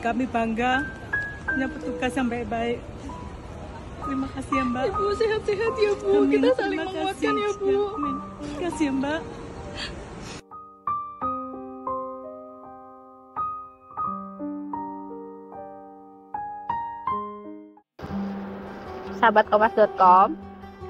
Kami bangga punya petugas yang baik-baik. Terima kasih ya Mbak. Ibu sehat-sehat ya Bu. Amin. Kita saling Terima menguatkan kasih. ya Bu. Amin. Terima kasih ya Mbak. Sahabat Kompas.com,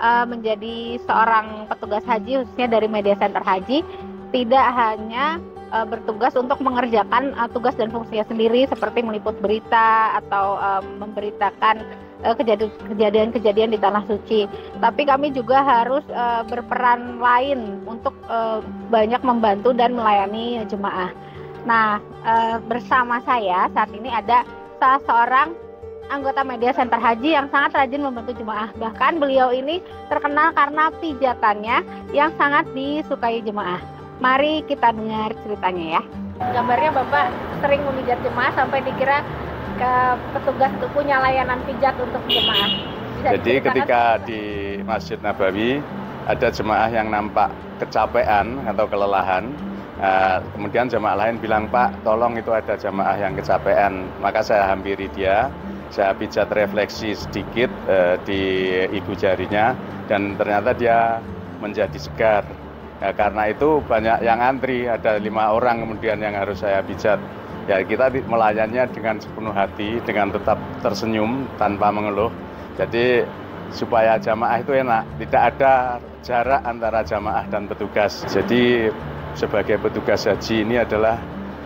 menjadi seorang petugas haji khususnya dari Media Center Haji tidak hanya bertugas untuk mengerjakan tugas dan fungsinya sendiri seperti meliput berita atau memberitakan kejadian-kejadian di Tanah Suci, tapi kami juga harus berperan lain untuk banyak membantu dan melayani jemaah. Nah, bersama saya saat ini ada salah seorang anggota Media Center Haji yang sangat rajin membantu jemaah. Bahkan beliau ini terkenal karena pijatannya yang sangat disukai jemaah. Mari kita dengar ceritanya ya. Gambarnya Bapak sering memijat jemaah sampai dikira ke petugas itu punya layanan pijat untuk jemaah. Jadi ketika di Masjid Nabawi ada jemaah yang nampak kecapean atau kelelahan, kemudian jemaah lain bilang, "Pak, tolong itu ada jemaah yang kecapean." Maka saya hampiri dia, saya pijat refleksi sedikit di ibu jarinya dan ternyata dia menjadi segar. Ya, karena itu banyak yang antri, ada 5 orang kemudian yang harus saya pijat. Ya, kita melayannya dengan sepenuh hati, dengan tetap tersenyum tanpa mengeluh. Jadi supaya jamaah itu enak, tidak ada jarak antara jamaah dan petugas. Jadi sebagai petugas haji ini adalah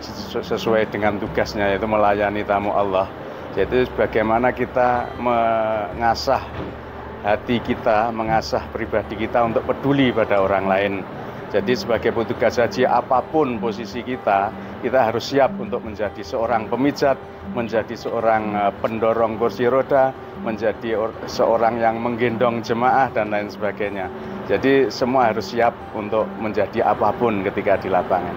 sesuai dengan tugasnya, yaitu melayani tamu Allah. Jadi bagaimana kita mengasah hati kita, mengasah pribadi kita untuk peduli pada orang lain. Jadi sebagai petugas haji apapun posisi kita harus siap untuk menjadi seorang pemijat, menjadi seorang pendorong kursi roda, menjadi seorang yang menggendong jemaah dan lain sebagainya. Jadi semua harus siap untuk menjadi apapun ketika di lapangan.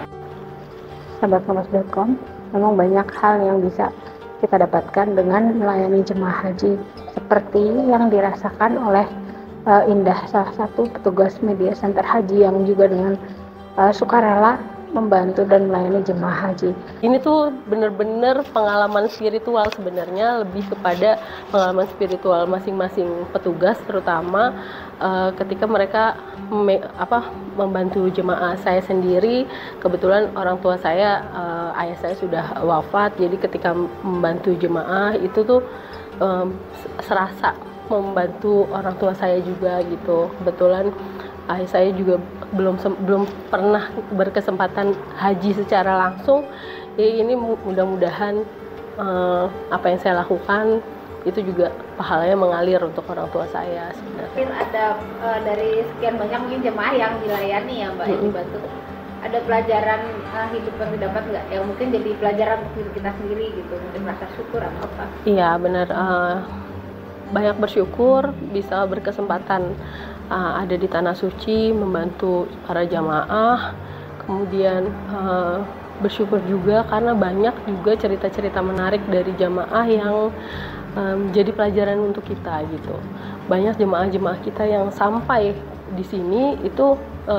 Sahabat Kompas.com, memang banyak hal yang bisa kita dapatkan dengan melayani jemaah haji seperti yang dirasakan oleh Indah, salah satu petugas Media Center Haji yang juga dengan sukarela membantu dan melayani jemaah haji. Ini tuh benar-benar pengalaman spiritual sebenarnya, lebih kepada pengalaman spiritual masing-masing petugas, terutama ketika mereka membantu jemaah. Saya sendiri kebetulan orang tua saya, ayah saya sudah wafat, jadi ketika membantu jemaah itu tuh serasa membantu orang tua saya juga gitu. Kebetulan ayah saya juga belum pernah berkesempatan haji secara langsung. Jadi ini mudah-mudahan apa yang saya lakukan itu juga pahalanya mengalir untuk orang tua saya sebenarnya. Mungkin ada dari sekian banyak mungkin jemaah yang dilayani ya Mbak, yang dibantu. Ada pelajaran hidup yang didapat nggak? Yang mungkin jadi pelajaran untuk diri kita sendiri gitu, mungkin merasa syukur atau apa? Iya benar. Banyak bersyukur bisa berkesempatan ada di Tanah Suci membantu para jamaah, kemudian bersyukur juga karena banyak juga cerita-cerita menarik dari jamaah yang jadi pelajaran untuk kita gitu. Banyak jemaah-jemaah kita yang sampai di sini itu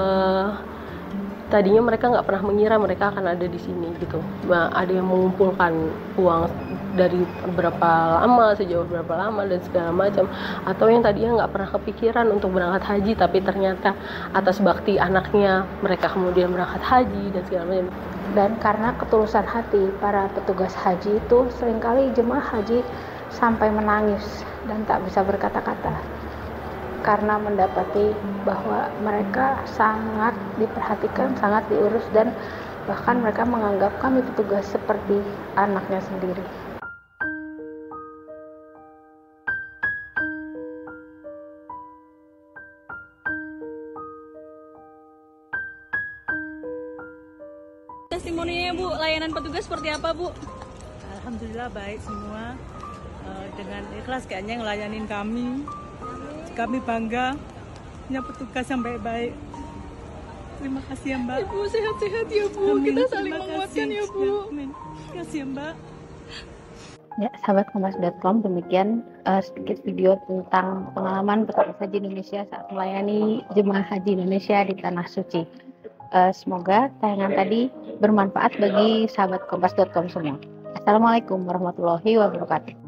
tadinya mereka nggak pernah mengira mereka akan ada di sini gitu. Nah, ada yang mengumpulkan uang dari berapa lama, sejauh berapa lama dan segala macam, atau yang tadinya nggak pernah kepikiran untuk berangkat haji tapi ternyata atas bakti anaknya mereka kemudian berangkat haji dan segala macam. Dan karena ketulusan hati para petugas haji itu seringkali jemaah haji sampai menangis dan tak bisa berkata-kata karena mendapati bahwa mereka sangat diperhatikan, sangat diurus, dan bahkan mereka menganggap kami petugas seperti anaknya sendiri. Testimoninya Bu, layanan petugas seperti apa Bu? Alhamdulillah baik semua, dengan ikhlas kayaknya ngelayanin kami. Kami bangga punya petugas yang baik-baik. Terima kasih ya Mbak. Ibu sehat-sehat ya Bu. Amin. Kita saling Terima menguatkan kasih. ya Bu. Amin. Terima kasih ya Mbak. Ya, sahabat Kompas.com, demikian sedikit video tentang pengalaman petugas haji Indonesia saat melayani jemaah haji Indonesia di Tanah Suci. Semoga tayangan tadi bermanfaat bagi sahabat Kompas.com semua. Assalamualaikum warahmatullahi wabarakatuh.